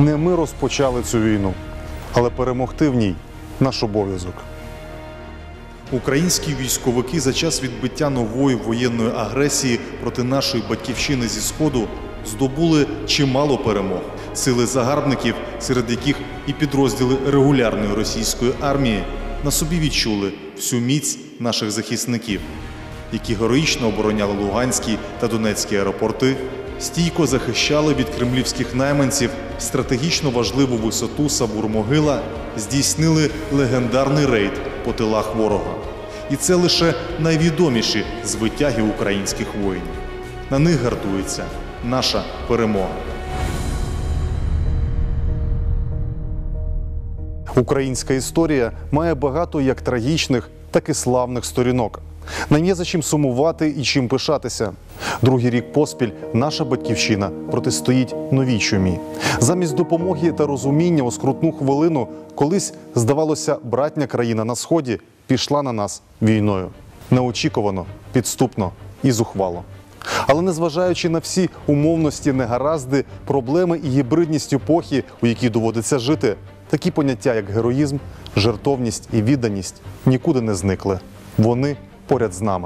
Не ми розпочали цю війну, але перемогти в ній – наш обов'язок. Українські військовики за час відбиття нової воєнної агресії проти нашої батьківщини зі Сходу здобули чимало перемог. Сили загарбників, серед яких і підрозділи регулярної російської армії, на собі відчули всю міць наших захисників, які героїчно обороняли Луганський та Донецький аеропорти, стійко захищали від кремлівських найманців стратегічно важливу висоту Савур-Могила, здійснили легендарний рейд по тилах ворога. І це лише найвідоміші звитяги українських воїнів. На них гартується наша перемога. Українська історія має багато як трагічних, так і славних сторінок. Нам є за чим сумувати і чим пишатися. Другий рік поспіль наша батьківщина протистоїть новій чумі. Замість допомоги та розуміння у скрутну хвилину колись, здавалося, братня країна на Сході пішла на нас війною. Неочікувано, підступно і зухвало. Але незважаючи на всі умовності, негаразди, проблеми і гібридність епохи, у якій доводиться жити, такі поняття, як героїзм, жертовність і відданість нікуди не зникли. Вони поряд з нами.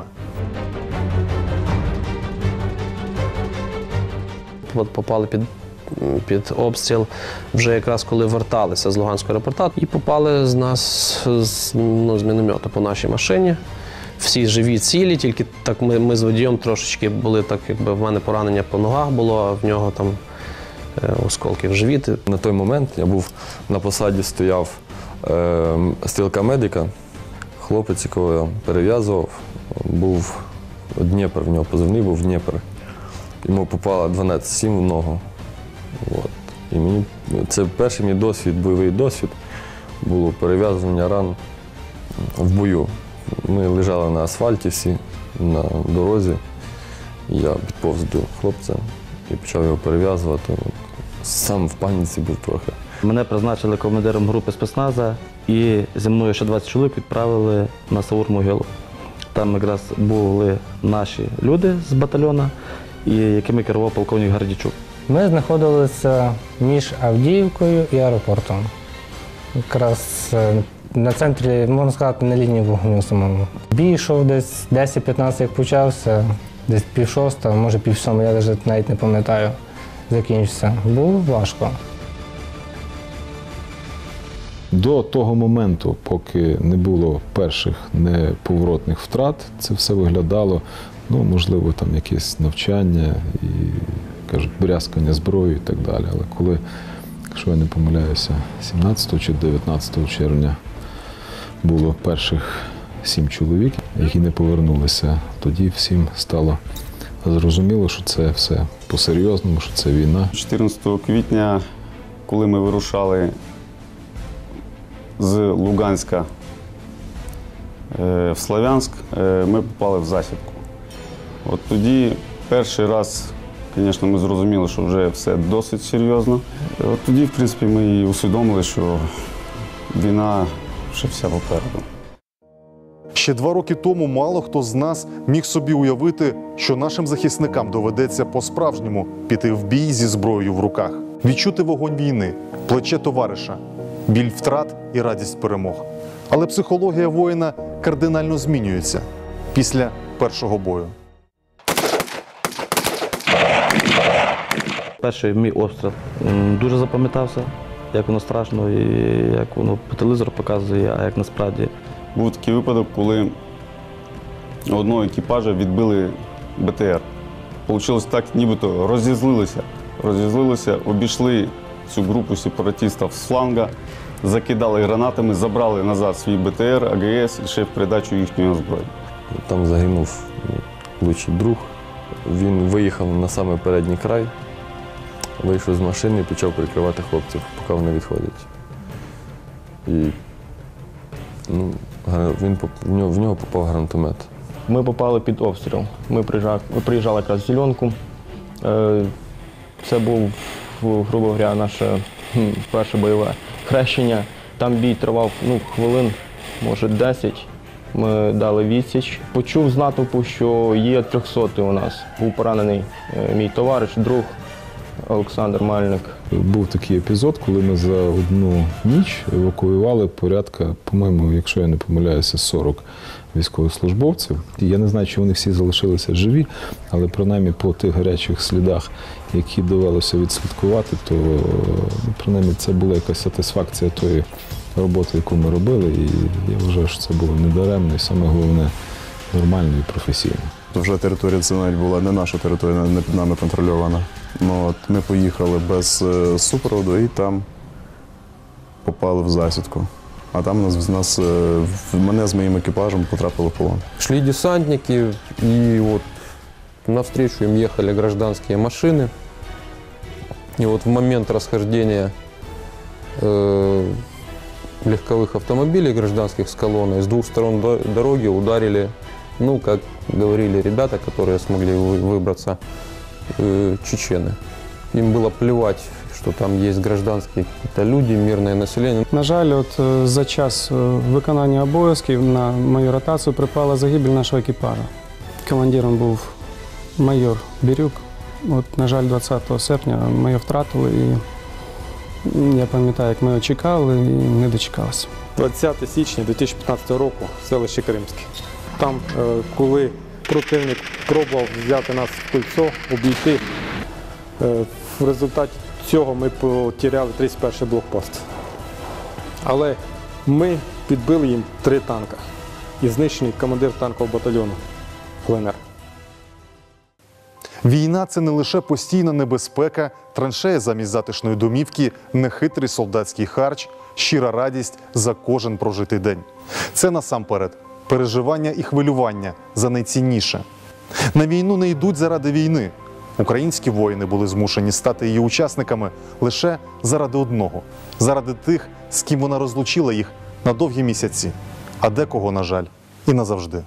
От попали під обстріл вже якраз коли верталися з Луганського аеропорту і попали з нас з міномету по нашій машині. Всі живі, цілі, тільки так ми з водієм трошечки були, так якби в мене поранення по ногах було, а в нього там осколки в живіт. На той момент я був на посаді, стояв стрілка медика, хлопець, якого я перев'язував, був Дніпр, в нього позивний був Дніпр. Йому попало 12-7 в ногу. От. І мені, це перший мій досвід, бойовий досвід, було перев'язування ран в бою. Ми лежали на асфальті всі, на дорозі. Я підповз до хлопця і почав його перев'язувати. Сам в паніці був трохи. Мене призначили командиром групи спецназу і зі мною ще 20 чоловік відправили на Савур-Могилу. Там якраз були наші люди з батальйону, якими керував полковник Гардічук. Ми знаходилися між Авдіївкою і аеропортом. Якраз на центрі, можна сказати, на лінії вогню самому. Бій йшов десь 10-15, як почався, десь пів-6, може пів-7, я навіть не пам'ятаю, закінчився. Було важко. До того моменту, поки не було перших неповоротних втрат, це все виглядало, можливо, там якесь навчання і, кажуть, брязкання зброї і так далі. Але коли, якщо я не помиляюся, 17 чи 19 червня було перших 7 чоловік, які не повернулися, тоді всім стало зрозуміло, що це все по-серйозному, що це війна. 14 квітня, коли ми вирушали з Луганська в Слов'янськ, ми попали в засідку. От тоді перший раз, звісно, ми зрозуміли, що вже все досить серйозно. От тоді, в принципі, ми і усвідомили, що війна ще вся попереду. Ще 2 роки тому мало хто з нас міг собі уявити, що нашим захисникам доведеться по-справжньому піти в бій зі зброєю в руках, відчути вогонь війни, плече товариша, біль втрат і радість перемог. Але психологія воїна кардинально змінюється після першого бою. Перший мій обстріл дуже запам'ятався, як воно страшно і як воно по телевізору показує, а як насправді. Був такий випадок, коли одного екіпажа відбили БТР. Получилось так, нібито розізлилися, обійшли цю групу сепаратистів з фланга, закидали гранатами, забрали назад свій БТР, АГС і ще в придачу їхньої зброї. Там загинув лучший друг. Він виїхав на самий передній край, вийшов з машини і почав прикривати хлопців, поки вони відходять. І в нього попав гранатомет. Ми попали під обстріл. Ми приїжджали якраз в Зеленку. Це був, грубо говоря, наше перше бойове хрещення. Там бій тривав хвилин, може 10. Ми дали відсіч. Почув з натовпу, що є 300-й у нас. Був поранений мій товариш, друг. Олександр Мальник. Був такий епізод, коли ми за одну ніч евакуювали порядка, по-моєму, якщо я не помиляюся, 40 військовослужбовців. Я не знаю, чи вони всі залишилися живі, але принаймні по тих гарячих слідах, які довелося відслідкувати, то принаймні це була якась сатисфакція тої роботи, яку ми робили. І я вважаю, що це було недаремно і саме головне нормально і професійно. Вже територія це навіть була не наша територія, не під нами контрольована. Ну, от ми поїхали без супроводу і там попали в засідку. А там мене з моїм екіпажем потрапили в полон. Шли десантники, и вот навстречу им ехали гражданские машины. И вот в момент расхождения легковых автомобилей гражданских с колонной с двух сторон дороги ударили, ну, как говорили ребята, которые смогли выбраться, чечены. Им было плевать, что там есть гражданские какие-то люди, мирное население. На жаль, от за час виконання обов'язків на мою ротацію припала загибель нашого екіпажа. Командиром був майор Бірюк. От, на жаль, 20 серпня ми його втратили, і я пам'ятаю, як ми його чекали і не дочекалися. 20 січня 2015 року, селище Кримське. Там, коли противник пробував взяти нас в кольцо, обійти, в результаті цього ми потеряли 31-й блокпост. Але ми підбили їм 3 танка і знищений командир танкового батальйону ЛНР. Війна – це не лише постійна небезпека, траншея замість затишної домівки, нехитрий солдатський харч, щира радість за кожен прожитий день. Це насамперед переживання і хвилювання за найцінніше. На війну не йдуть заради війни. Українські воїни були змушені стати її учасниками лише заради одного – заради тих, з ким вона розлучила їх на довгі місяці, а декого, на жаль, і назавжди.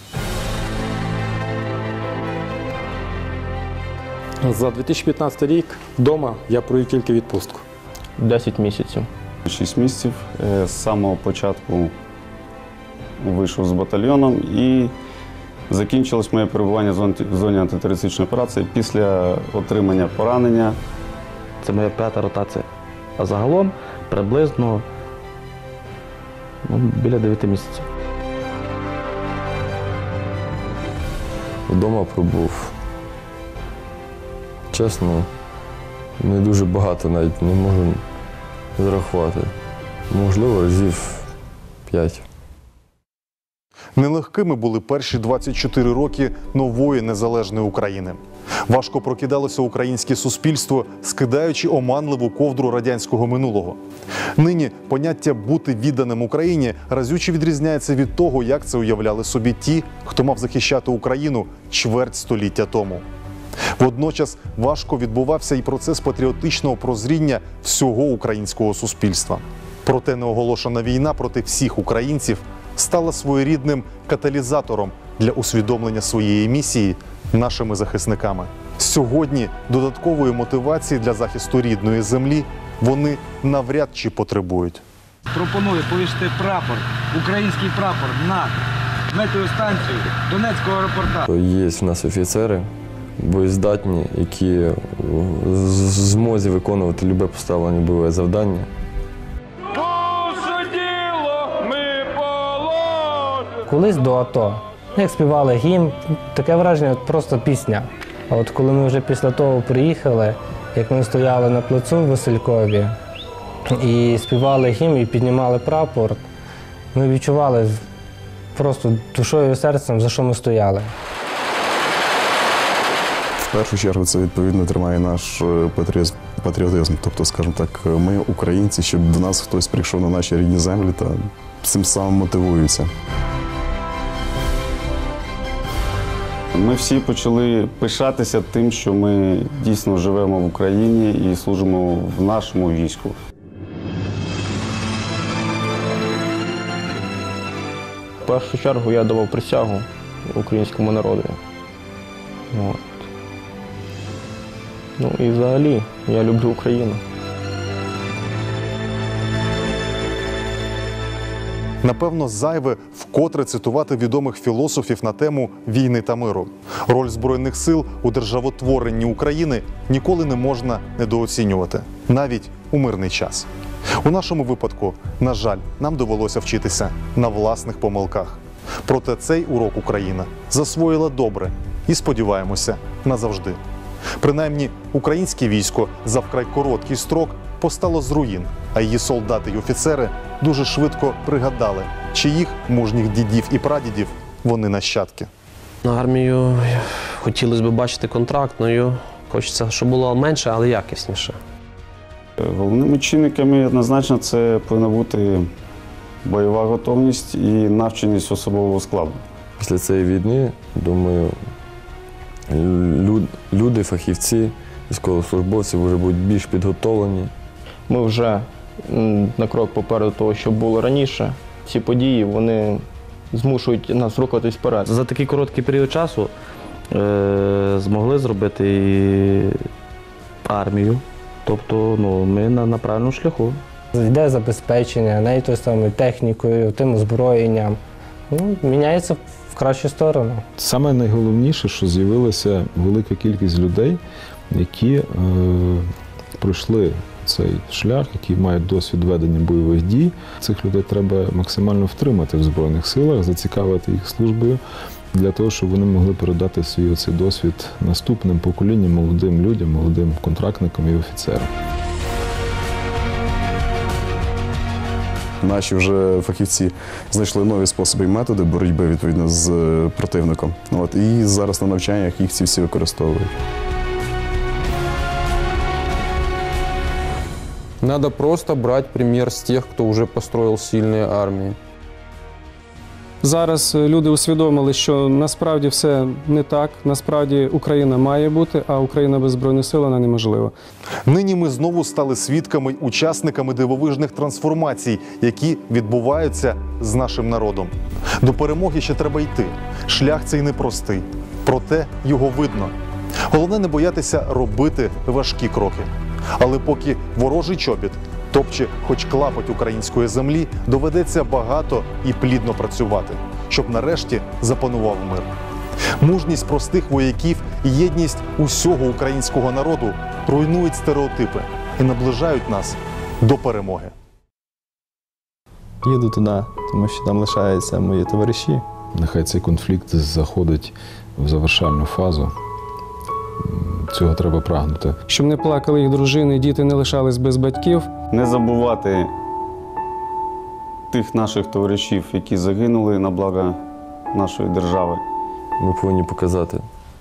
За 2015 рік вдома я провів тільки відпустку. 10 місяців. 6 місяців з самого початку вийшов з батальйоном і закінчилось моє перебування в зоні антитерористичної операції після отримання поранення. Це моя 5-та ротація. А загалом приблизно біля 9 місяців. Вдома пробув. Чесно, не дуже багато навіть не можу зарахувати. Можливо, разів 5. Нелегкими були перші 24 роки нової незалежної України. Важко прокидалося українське суспільство, скидаючи оманливу ковдру радянського минулого. Нині поняття «бути відданим Україні» разюче відрізняється від того, як це уявляли собі ті, хто мав захищати Україну чверть століття тому. Водночас важко відбувався і процес патріотичного прозріння всього українського суспільства. Проте неоголошена війна проти всіх українців стала своєрідним каталізатором для усвідомлення своєї місії нашими захисниками. Сьогодні додаткової мотивації для захисту рідної землі вони навряд чи потребують. Пропоную повісити прапор, український прапор на метеостанцію Донецького аеропорту. Є в нас офіцери боєздатні, які в змозі виконувати любе поставлені бойове завдання. Колись до АТО, як співали гімн, таке враження, просто пісня. А от коли ми вже після того приїхали, як ми стояли на плацу в Василькові і співали гімн і піднімали прапор, ми відчували просто душою і серцем, за що ми стояли. В першу чергу це, відповідно, тримає наш патріотизм. Тобто, скажімо так, ми українці, щоб до нас хтось прийшов на наші рідні землі та цим самим мотивуються. Ми всі почали пишатися тим, що ми дійсно живемо в Україні і служимо в нашому війську. В першу чергу я давав присягу українському народу. От. Ну і взагалі я люблю Україну. Напевно, зайве вкотре цитувати відомих філософів на тему війни та миру. Роль Збройних сил у державотворенні України ніколи не можна недооцінювати, навіть у мирний час. У нашому випадку, на жаль, нам довелося вчитися на власних помилках. Проте цей урок Україна засвоїла добре і, сподіваємося, назавжди. Принаймні, українське військо за вкрай короткий строк постало з руїн, а її солдати й офіцери дуже швидко пригадали, чиїх мужніх дідів і прадідів вони нащадки. Армію хотілося б бачити контрактною. Хочеться, щоб було менше, але якісніше. Головними чинниками однозначно це повинна бути бойова готовність і навченість особового складу. Після цієї війни, думаю, люди, фахівці, військовослужбовці вже будуть більш підготовлені. Ми вже на крок попереду того, що було раніше. Ці події, вони змушують нас рухатись вперед. За такий короткий період часу змогли зробити і армію. Тобто ми на правильному шляху. Йде забезпечення, навіть тою самою технікою, тим озброєнням. Міняється в кращу сторону. Саме найголовніше, що з'явилася велика кількість людей, які пройшли цей шлях, які мають досвід ведення бойових дій. Цих людей треба максимально втримати в Збройних силах, зацікавити їх службою, для того, щоб вони могли передати свій оцей досвід наступним поколінням, молодим людям, молодим контрактникам і офіцерам. Наші вже фахівці знайшли нові способи і методи боротьби відповідно з противником. І зараз на навчаннях їх ці всі використовують. Надо просто брать пример с тех, кто уже построил сильные армии. Зараз люди усвідомили, що насправді все не так. Насправді Україна має бути, а Україна без Збройних сил вона неможлива. Нині ми знову стали свідками, учасниками дивовижних трансформацій, які відбуваються з нашим народом. До перемоги ще треба йти. Шлях цей непростий, проте його видно. Головне не боятися робити важкі кроки. Але поки ворожий чобіт топче хоч клапоть української землі, доведеться багато і плідно працювати, щоб нарешті запанував мир. Мужність простих вояків і єдність усього українського народу руйнують стереотипи і наближають нас до перемоги. Їду туди, тому що там лишаються мої товариші. Нехай цей конфлікт заходить в завершальну фазу. Цього треба прагнути. Щоб не плакали їх дружини, діти не лишались без батьків. Не забувати тих наших товаришів, які загинули на благо нашої держави. Ми повинні показати,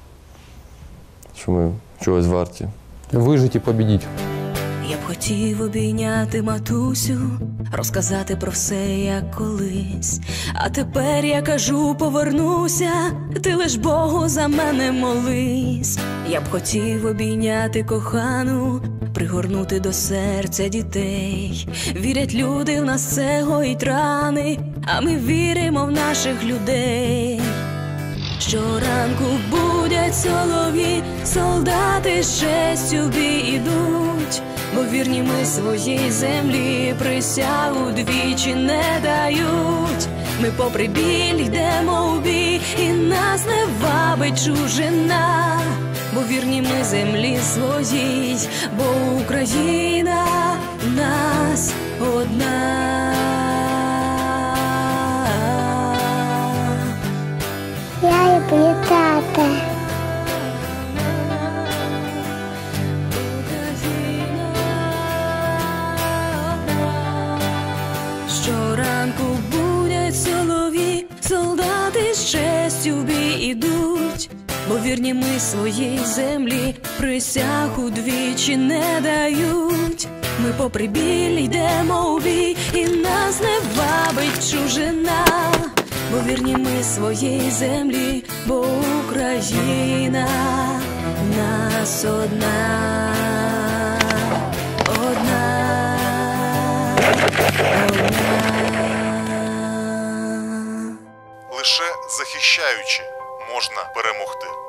що ми чогось варті. Вижити і побідіть. Я б хотів обійняти матусю, розказати про все, як колись. А тепер я кажу, повернуся, ти лиш Богу за мене молись. Я б хотів обійняти кохану, пригорнути до серця дітей. Вірять люди, в нас це гоїть рани, а ми віримо в наших людей. Щоранку будять солов'ї, солдати з честю в бій ідуть, бо вірні ми своїй землі присягу двічі не дають. Ми попри біль йдемо в бій, і нас не вабить чужина, бо вірні ми землі своїй, бо Україна в нас одна. Я люблю тата. Щоранку будять солов'ї, солдати з честю в бій ідуть, бо вірні ми своїй землі присягу двічі не дають. Ми попри біль йдемо у бій, і нас не вабить чужина, бо вірні ми своїй землі, бо Україна в нас одна, одна, одна. Лише захищаючи можна перемогти.